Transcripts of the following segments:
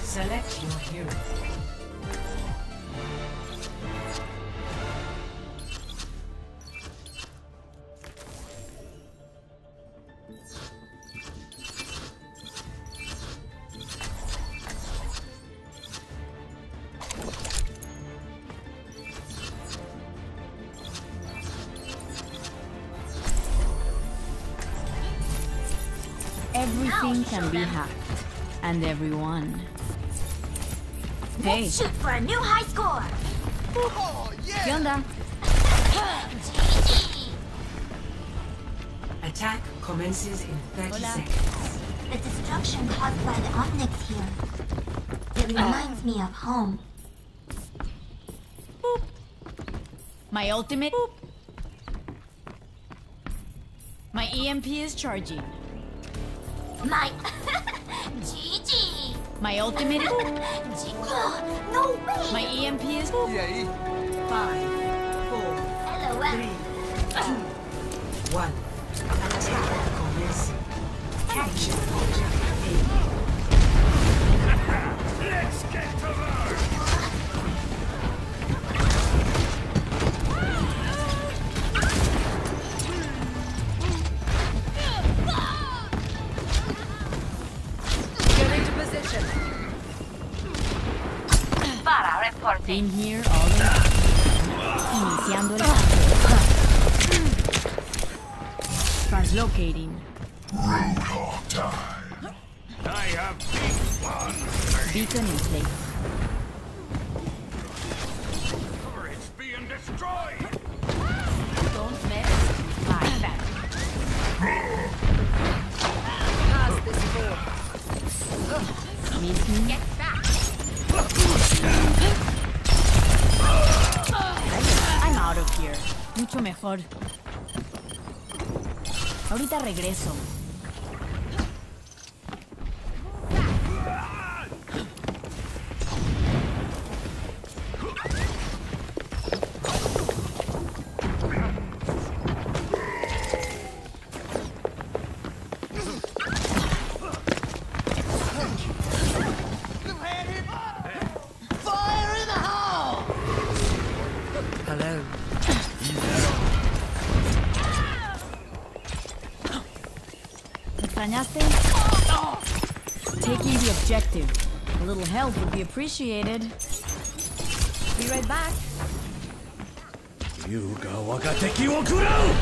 Select your hero. Everything can be hacked. And everyone. Hey. Let's shoot for a new high score. Oh, yeah. ¿Qué onda? Attack commences in 30 Hola. seconds. The destruction caused by the Omnics here. It reminds me of home. My ultimate. My EMP is charging. My GG. My ultimate. No way. My EMP is. E aí? 5, 4, LOL. 3, 2, 1. Attack commencing. Capture objective Let's get to work! Get into position. Para reporting. Been here all along. Iniciando el ataque. Translocating. Roadhog time. I have big fun. Beacon in place. It's being destroyed. Don't mess with my family. Pass this forward. Miss me? Get back. I'm out of here. Mucho mejor. Ahorita regreso. Fire in the hole! Hello. ¿Me extrañaste? Taking the objective. A little help would be appreciated. Be right back. Yuga wakateki wo kurau!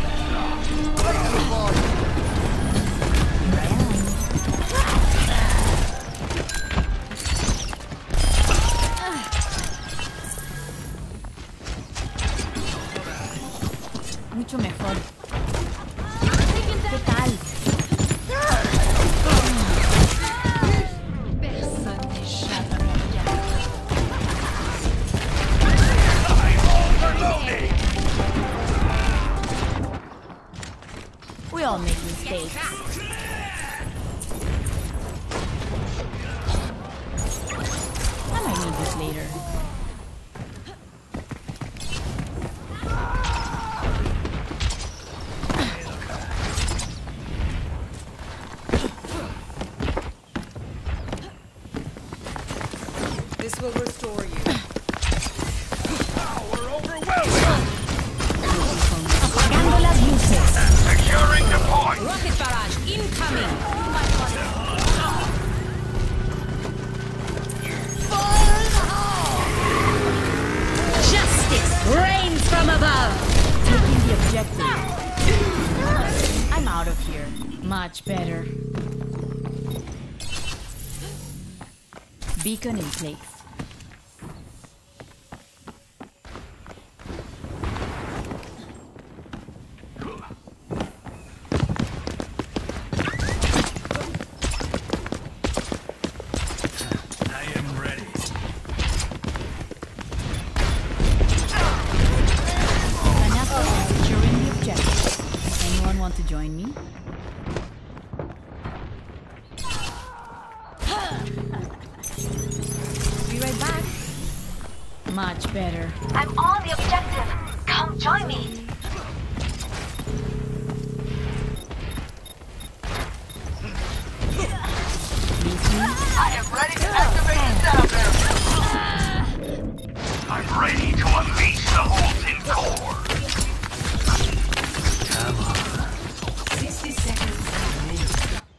Mucho mejor. ¿Qué tal? We all make mistakes. I might need this later. This will restore you. We're overwhelming! Apagando las luces. Securing the point! Rocket barrage incoming. Fire in the hole! Justice reigns from above. Taking the objective. I'm out of here. Much better. Beacon in place. I am ready. Vanessa is securing the objective. Anyone want to join me? Be right back. Much better. I'm on the objective. Come join me. Miss me? I am ready to activate I'm ready to unleash the molten core. 60 seconds remaining.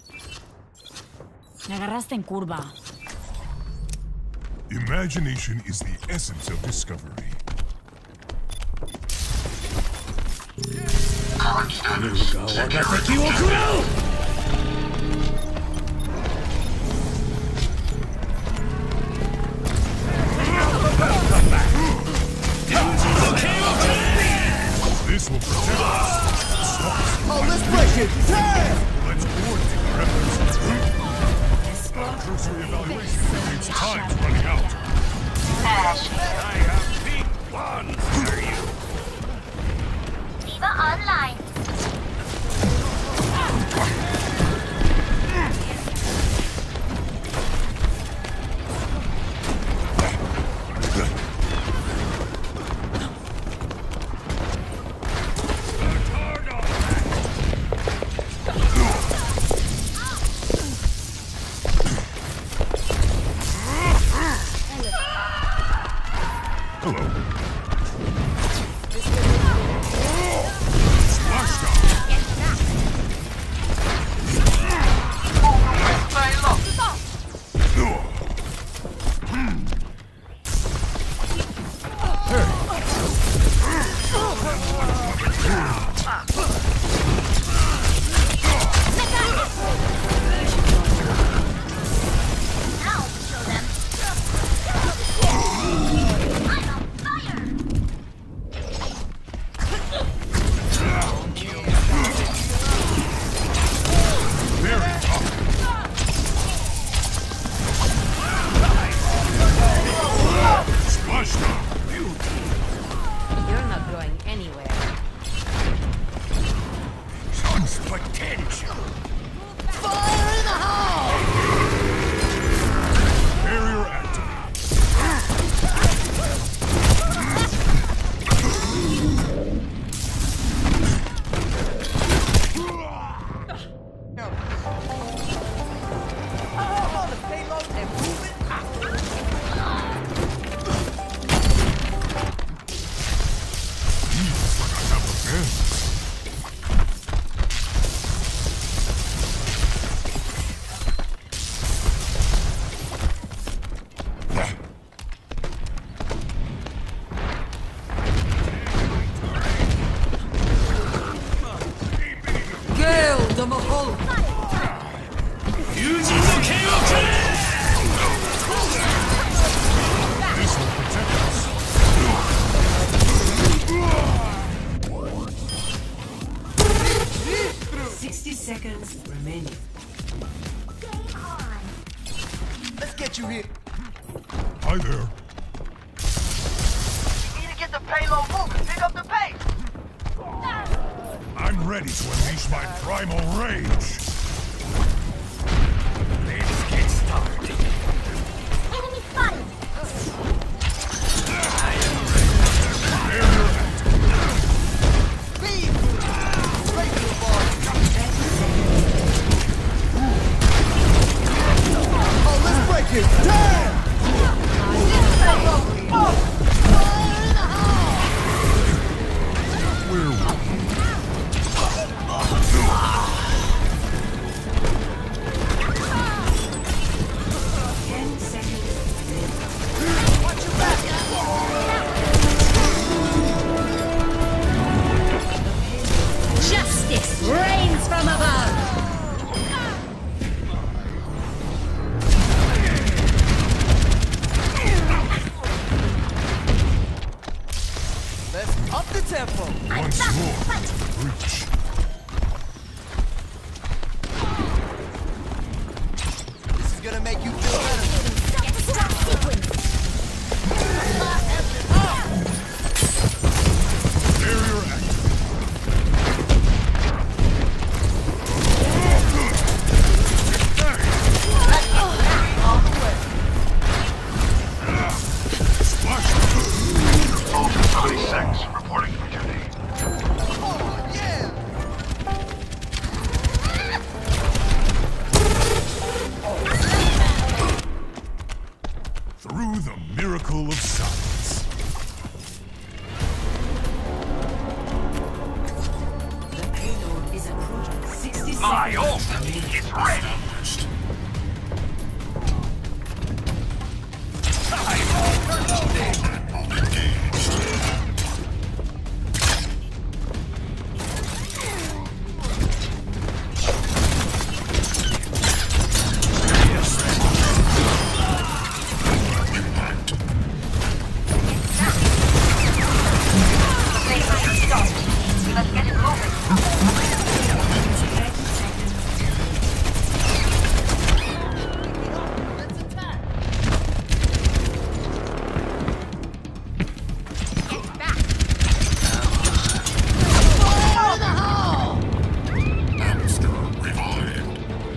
Me agarraste en curva. Imagination is the essence of discovery. This will protect us. Oh, let's break it! Damn! Let's coordinate our efforts. Our cursory evaluation indicates time's running out. I have big plans for you. Viva Online. You're not going anywhere. Tons potential. Fire in the hole! Barrier activated. I'm on the payload and moving out. Feels like I have a bend. Gale the Mahol. This will protect us. 60 seconds remaining. Game on. Let's get you here. Hi there. You need to get the payload moving. Pick up the pace. I'm ready to unleash my primal rage. Let's get started. Enemy spotted. Barrier activated. Speed. Straight to the ball. Oh, let's break it. Damn! Fire in the hole! Where were we? 10 seconds remaining. Watch your back. Justice reigns from above. Let's up the tempo. Once more, breach. This is gonna make you feel better. Barrier activated. All the way. Splash. 26 reporting for duty. Oh, yeah! Circle of silence. The payload is approaching. 60 My seconds ult remaining. is ready. Let's get it moving. 30 seconds. Monster revived.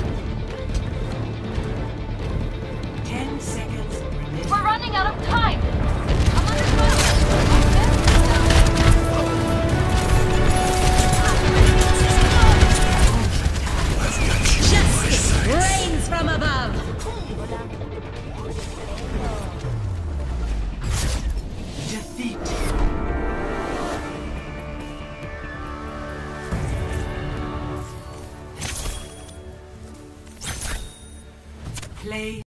10 seconds remaining. We're running out of time. Justice reigns from above. Defeat. Play